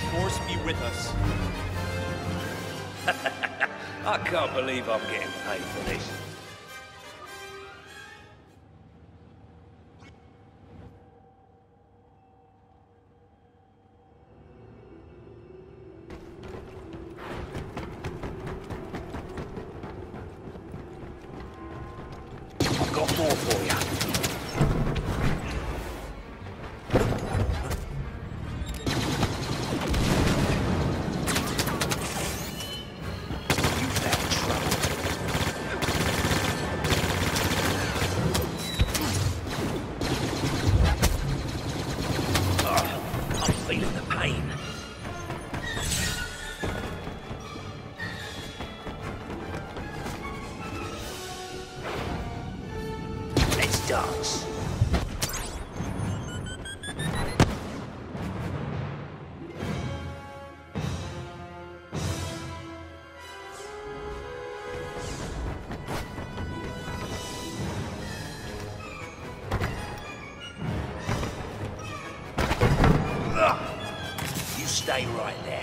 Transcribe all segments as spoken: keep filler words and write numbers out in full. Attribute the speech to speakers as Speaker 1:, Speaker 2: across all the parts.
Speaker 1: Force be with us.
Speaker 2: I can't believe I'm getting paid for this. I've got more for you. Dance. You stay right there.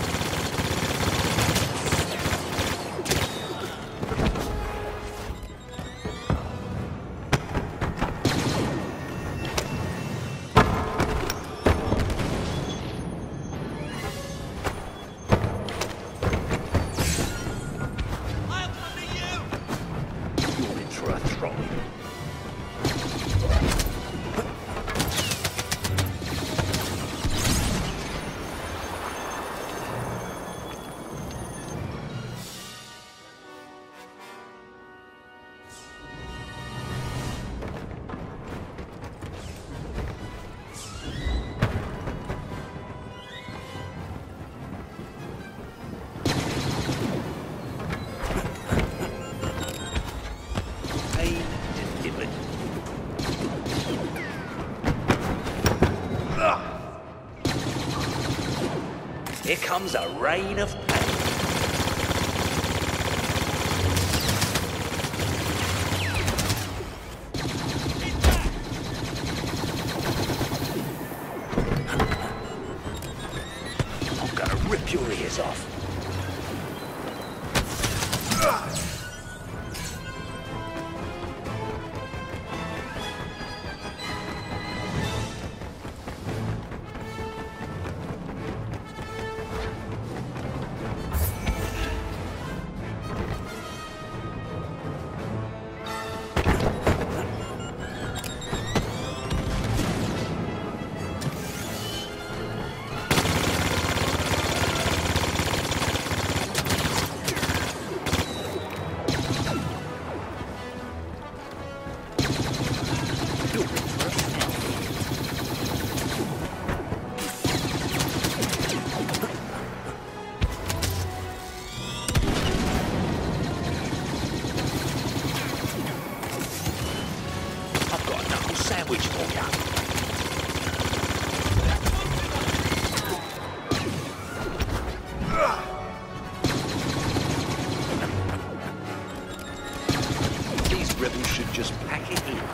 Speaker 2: Here comes a rain of pain. I'm gonna rip your ears off. Sandwich for you. These rebels should just pack it in.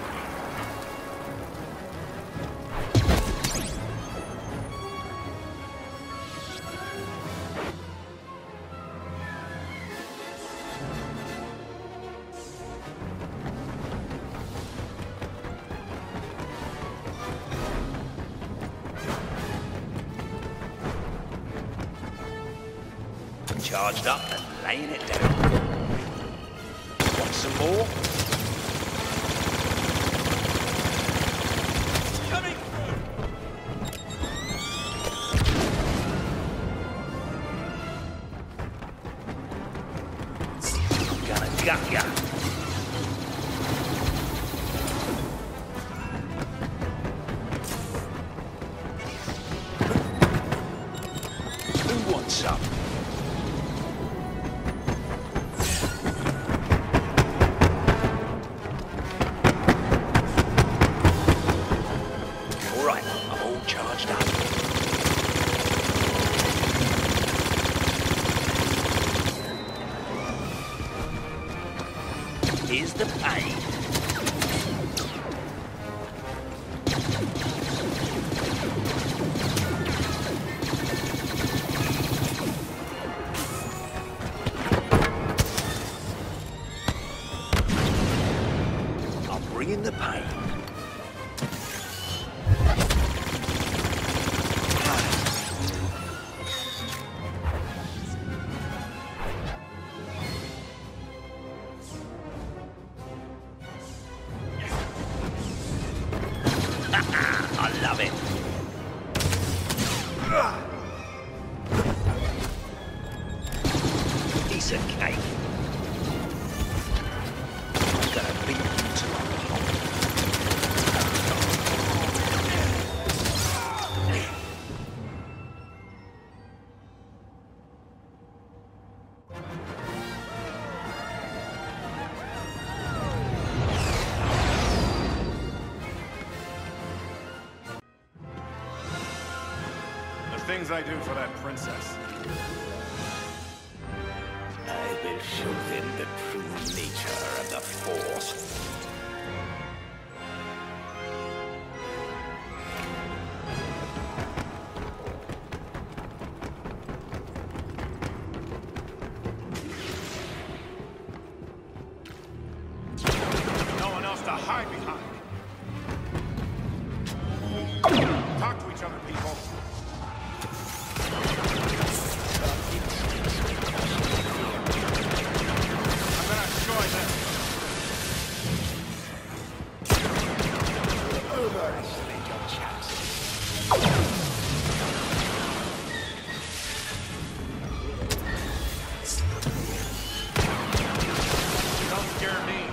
Speaker 2: Charged up and laying it down. Want some more? Coming through. Gonna gut ya. Who wants some? Here's the pain. love it. Piece of cake. I'm gonna beat you to a pulp.
Speaker 1: Things I do for that princess.
Speaker 2: I will show them the true nature of the Force.
Speaker 1: No one else to hide behind. Talk to each other, people.
Speaker 2: Overestimate your chances.
Speaker 1: Don't scare me.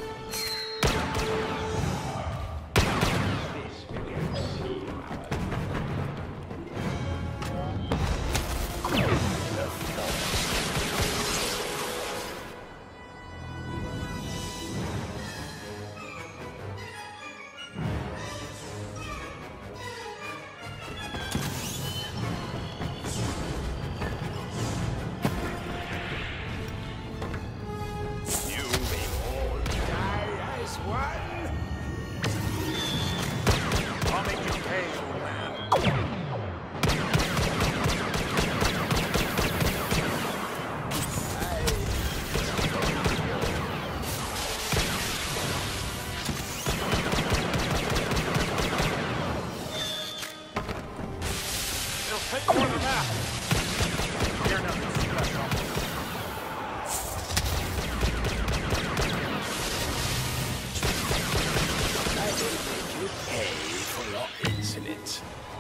Speaker 1: I'll make you pay, old man. It'll take more than that. You're nothing special.
Speaker 2: I will make you pay for your insolence.